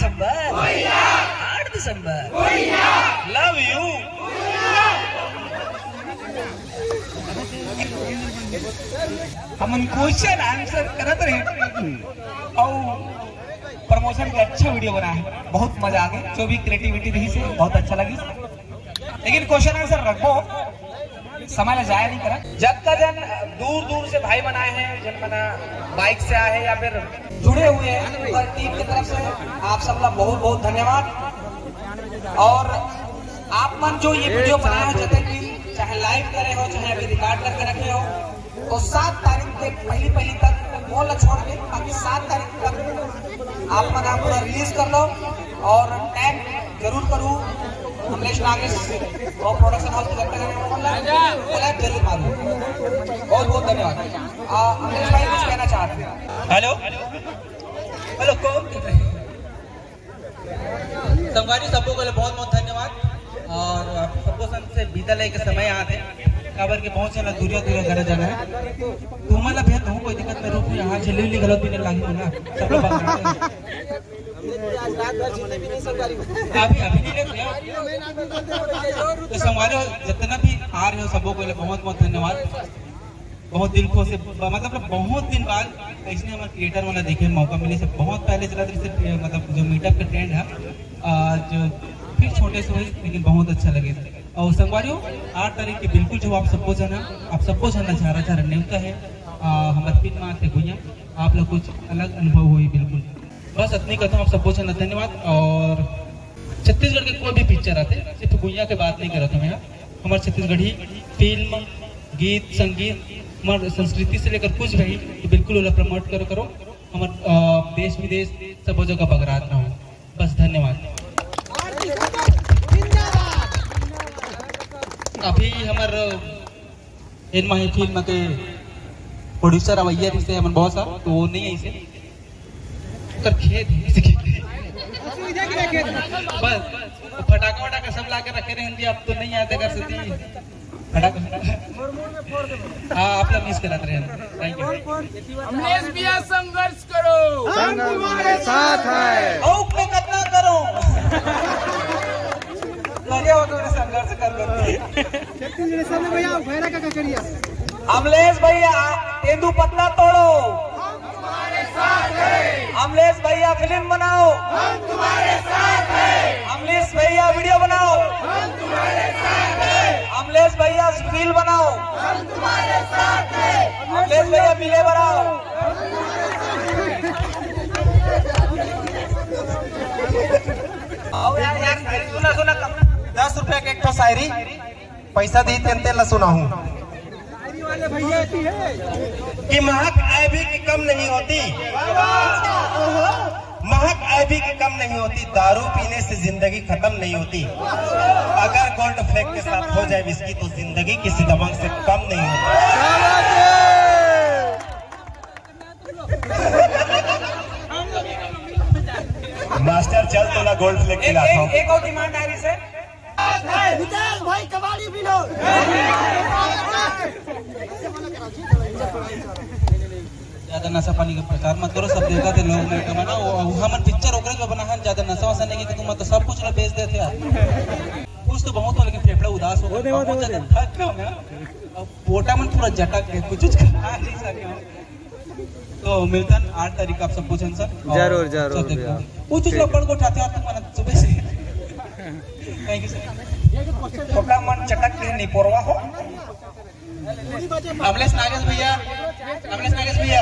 दिसंबर 8 दिसंबर love you. हम question answer करत रहे और प्रमोशन के अच्छा वीडियो बना है, बहुत मजा आ गया। जो भी क्रिएटिविटी रही से बहुत अच्छा लगी, लेकिन क्वेश्चन आंसर रखो, समय ला जाया नहीं करा। जब का जन दूर दूर से भाई बनाए हैं, जन बना बाइक से आए हैं या फिर जुड़े हुए हैं, और टीम की तरफ से आप सबका बहुत बहुत धन्यवाद। और आप मन जो ये वीडियो बनाए हो, जैसे कि चाहे लाइव करे हो चाहे अभी रिकॉर्ड करके रखे हो, तो 7 तारीख के पहली तक वो न छोड़ के बाकी 7 तारीख तक आप मन आप पूरा रिलीज कर लो और टैग जरूर करूँ अमलेश नागेश और प्रोडक्शन हाउस की जरूर मारूं। बहुत बहुत धन्यवाद। अमलेश भाई कुछ कहना चाहते हैं? हेलो हेलो, कौन संगवारी सबको को बहुत बहुत धन्यवाद। और सबको से बीता ले के समय आते काबर के बहुत सारा दूरिया करे जाना है। तुम्हारा भेद हूँ, कोई दिक्कत नहीं, रुक यहाँ झिल्ली गलत भी नहीं लागी ना, सब लोग अभी नहीं तो संगवारी जितना भी आ रहे हो सबको को बहुत बहुत धन्यवाद। बहुत दिल को से मतलब बहुत दिन बाद इसने हमारे क्रिएटर वाला देखे मौका मिले से बहुत पहले चला था, मतलब जो मीटअप का ट्रेंड है जो फिर छोटे से हुई, लेकिन बहुत अच्छा लगे। और संगवारियों 8 तारीख की बिल्कुल जो आप सबको जानना चाह रहा था रणनीति का है हमारे पिन माँ से भैया आप लोग कुछ अलग अनुभव हुई बिल्कुल। बस इतनी कहता हूँ, आप सबको जानना धन्यवाद। और छत्तीसगढ़ के कोई भी पिक्चर आते सिर्फ गुइया के बात नहीं कर रहा था मैं, हमारे छत्तीसगढ़ी फिल्म गीत संगीत हमारे संस्कृति से लेकर कुछ भी तो बिल्कुल प्रमोट करो हमारे देश विदेश सब जगह बगरात रहो। बस धन्यवाद। अभी हमारे इन माही फिल्म के प्रोड्यूसर अवैया से हमारे बहुत सारा तो वो नहीं है इसे कर खेत बस फटाका वटाका सब ला के रखे रहे, अब तो नहीं आते कर सकती आप लोग मिस कराते रहे। Thank you. अमलेश भैया संघर्ष करो, हम तुम्हारे साथ हैं। औक में कितना करो लगे हो तो संघर्ष कर अमलेश भैया तेंदू पत्ता तोड़ो, हम तुम्हारे साथ हैं। अमलेश भैया फिल्म बनाओ, हम तुम्हारे साथ हैं। अमलेश भैया वीडियो बनाओ, हम तुम्हारे साथ हैं। अमलेश भैया रील बनाओ, हम तुम्हारे साथ हैं। अमलेश भैया बिले बनाओ। यार सुना 10 रुपए के एक तो शायरी पैसा दी तेंते ला सुना हूँ कि महक ऐबी की कम नहीं होती, महक ऐबी की कम नहीं होती, दारू पीने से जिंदगी खत्म नहीं होती, अगर गोल्ड फ्लैग के साथ हो जाए विस्की तो जिंदगी किसी दबंग से कम नहीं होती। मास्टर चल तो ना गोल्ड फ्लैग खिलाता हूँ। एक और डिमांड आ रही से भाई कबाड़ी भी लो। ज्यादा नशा पानी का प्रचार मत करो, सब देखा थे लोग नहीं कमाना हम पिक्चर ओकरे जो बना है ज्यादा नशा वशा नहीं कि तुम मतलब सब कुछ ना बेच देते यार। कुछ तो बहुत हो लेकिन फेफड़ा उदास हो गया, थक गया मैं, पोटा मन पूरा झटक गया, कुछ खा नहीं सके। तो मिल्टन 8 तारीख आप सब पूछन सर जरूर कुछ लोग को उठाते हैं तुम सुबह से। Thank you sir. छोटा मन चटक के नहीं पोरवा हो। अमलेश नागेश भैया, अमलेश नागेश भैया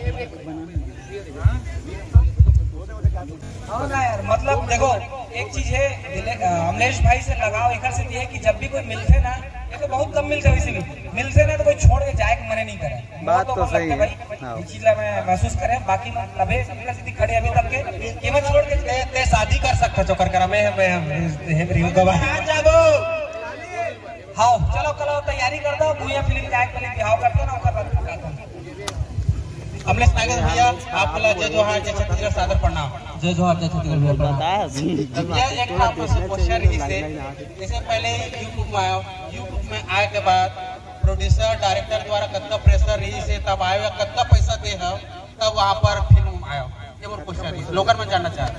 हाँ ना यार, मतलब देखो एक चीज है अमलेश भाई से लगाओ एक से है कि जब भी कोई मिलते ना, ये तो बहुत कम मिलते वैसे भी मिलते ना, तो कोई छोड़ के जाए मने नहीं करे। बात तो सही है भाई, चीज मैं महसूस करे बाकी तबे सीधी खड़े अभी तक के कीमत छोड़ के ते शादी कर सकता जो कर करा मैं रिव्यू दबा जाबो। हाँ चलो कल तैयारी कर दो, भूया फिल्म जाए पहले बिहाव करते ना ओकर बाद अमलेश नागेश भैया आपको जय जोहार जय छत्तीसगढ़ सादर प्रणाम। जय जोहार जय छत्तीसगढ़ प्रणाम। यह एक आपको क्वेश्चन रही से जैसे पहले यूट्यूब में आया, यूट्यूब में आए के बाद प्रोड्यूसर डायरेक्टर द्वारा कितना प्रेशर रही से तब आए कितना पैसा दे तब वहाँ पर फिल्म आया, ये वो क्वेश्चन रही लोगन में जानना चाहते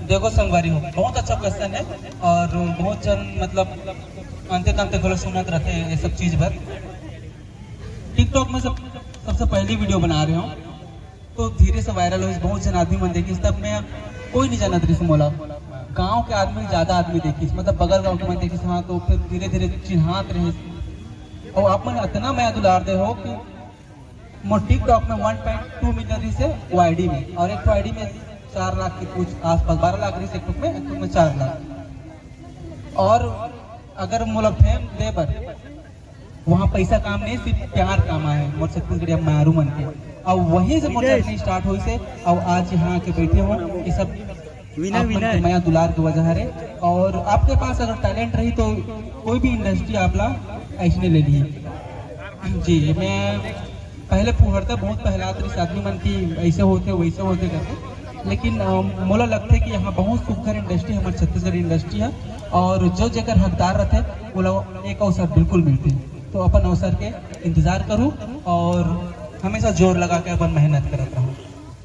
देखो संगवारी हो, बहुत अच्छा क्वेश्चन है और बहुत जन मतलब अंते तंते गलत सुनत रहते हैं ये सब चीज पर। टिकटॉक में सबसे पहली वीडियो बना रहे हो तो धीरे से वायरल हो, बहुत जन आदमी मन देखी, तब मैं कोई नहीं जानत रही मोला, गांव के आदमी ज्यादा आदमी देखी, मतलब बगल गांव के मन देखी, हाँ तो फिर धीरे धीरे चिन्हात रहे और आप मन इतना मैं दुलार दे हो कि मोर टिकटॉक में 1.2 मिलियन से वो आईडी में, और एक आईडी में 4 लाख के कुछ आसपास, 12 लाख रही टिकटॉक में, एक में 4 लाख। और अगर मोला फेम दे पर वहाँ पैसा काम नहीं, सिर्फ प्यार काम है मोर छत्तीसगढ़ मारू मन के, और वहीं से मोर जर्नी स्टार्ट हुई से और आज यहाँ के बैठे हो, ये सब मैं दुलार की वजह है। और आपके पास अगर टैलेंट रही तो कोई भी इंडस्ट्री आप ला ऐसे ले लिए जी। मैं पहले पुहरता बहुत पहलात रही आदमी मन की ऐसे होते वैसे होते करके, लेकिन मोला लगता है कि यहाँ बहुत सुखर इंडस्ट्री हमारे छत्तीसगढ़ इंडस्ट्री है, और जो जगह हकदार रहते वो लोग एक अवसर बिल्कुल मिलते हैं, तो अपन अवसर के इंतजार करूँ और हमेशा जोर लगा के अपन मेहनत करता हूँ।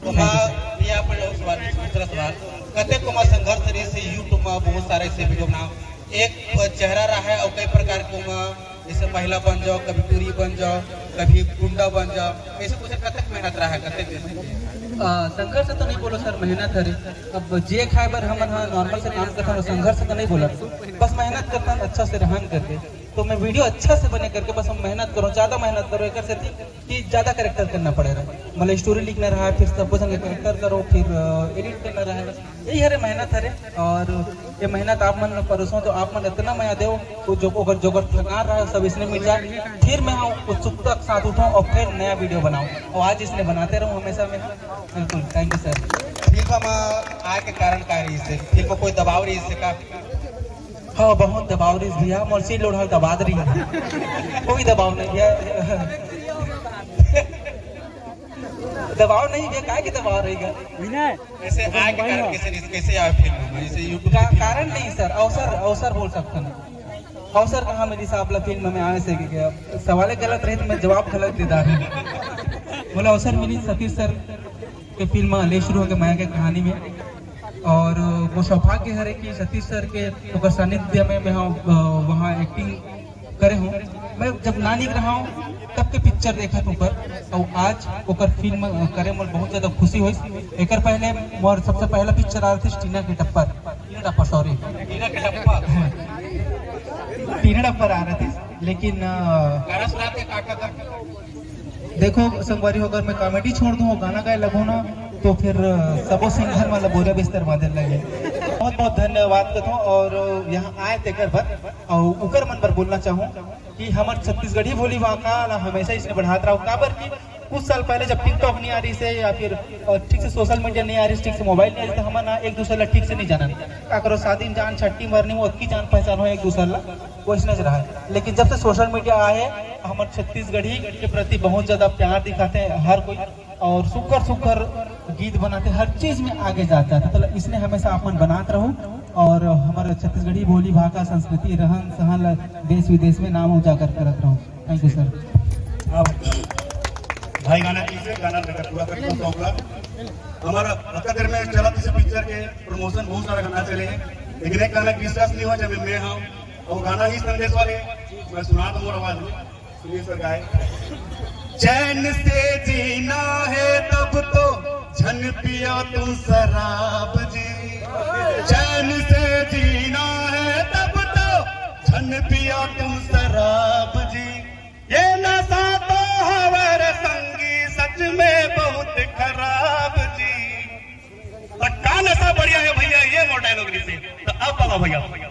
कते को संघर्ष रही से यूट्यूब में बहुत सारे ऐसे वीडियो बनाओ, एक चेहरा रहा है और कई प्रकार को जैसे महिला बन जाओ, कभी टूरी बन जाओ, कभी गुंडा बन जाओ, ऐसे कुछ कतक मेहनत रहा है, कतक संघर्ष तो नहीं बोलो सर, मेहनत है। अब जे खाए बर हम नॉर्मल से काम करता हूँ, संघर्ष तो नहीं बोला, बस मेहनत करता हूँ अच्छा से रहन करके, तो मैं वीडियो अच्छा से बने करके बस हम मेहनत करो, ज्यादा मेहनत करो, एक से कि ज्यादा कैरेक्टर करना पड़ेगा, मतलब स्टोरी लिखना रहा है, फिर सब संग कैरेक्टर करो, फिर एडिट करना रहा है, यही हरे मेहनत है। और ये मेहनत आप मन परोसो तो आप मन इतना मया दो तो जो थकार रहा है सब इसने मिल जाए, फिर मैं उत्सुकता के साथ उठाऊँ और फिर नया वीडियो बनाऊँ, और आज इसने बनाते रहूँ हमेशा में। बिल्कुल, थैंक यू सर। फिल्म में आए के कारण का रही से, फिल्म कोई दबाव रही से का? हाँ बहुत दबाव रही भैया, मोर्ची लोढ़ा दबा रही है, कोई दबाव नहीं भैया, दबाव नहीं है, काय की दबाव रहेगा? ऐसे आए के कारण कैसे आए फिल्म में, जैसे यूट्यूब कारण नहीं सर, अवसर बोल सकता ना, अवसर कहाँ मेरी साहब फिल्म में आने से गया, सवाल गलत रहे तो मैं जवाब गलत देता हूँ। बोला अवसर मिली सतीश सर के फिल्म ले शुरू हो गए माया के कहानी में, और वो सौभाग्य है कि सतीश सर के सानिध्य में मैं वहाँ एक्टिंग करे हूँ। मैं जब ना लिख रहा हूँ तब के पिक्चर देखा था ऊपर, और आज ओकर फिल्म करे मोर बहुत ज्यादा खुशी हुई। एक पहले मोर सबसे पहला पिक्चर आ रही थी टीना के टप्पर आ रही थी, लेकिन देखो संगवारी होकर मैं कॉमेडी छोड़ दूँ और गाना गाए लगू ना तो फिर सबो सिंगर वाला बोरा बिस्तर बादल लगे। बहुत बहुत धन्यवाद करता हूँ, और यहाँ आए थे घर पर और उकर मन पर बोलना चाहूँ कि हमारे छत्तीसगढ़ी बोली वाका हमेशा इसने बढ़ाता रहा। काबर की कुछ साल पहले जब टिकटॉक नहीं आ रही से या फिर ठीक से सोशल मीडिया नहीं आ रही, ठीक से मोबाइल नहीं आ रही, तो हम ना एक दूसरे ठीक से नहीं जाना, क्या करो शादी में जान छट्टी मरनी वो की जान पहचान हो एक दूसरे वो इसने रहा। लेकिन जब से सोशल मीडिया आए हमारे छत्तीसगढ़ी के प्रति बहुत ज्यादा प्यार दिखाते हैं हर कोई, और सुखर गीत बनाते, हर चीज में आगे जाता है, तो इसने हमेशा अपन बनाते रहो और हमारे छत्तीसगढ़ी बोली भाषा संस्कृति रहन सहन देश विदेश में नाम उजागर करते रहो। Thank you sir. भाई गाना पूरा करके हमारा देर में चला किसी पिक्चर के प्रमोशन बहुत सारा गाना चले हैं, लेकिन एक गाना विश्वास नहीं हुआ जब मैं हाँ और गाना ही संदेश वाले मैं सुना दूंगा आवाज में, सुनिए सर गाए। चैन से जीना है तब तो झन पिया तुम शराब जी, चैन से जीना है तब तो झन पिया तुम शराब जी, ये नशा तो हमारे संगी सच में बहुत खराब जी। का नशा बढ़िया है भैया, ये मोटा डायलॉग से तो अब बाबा भैया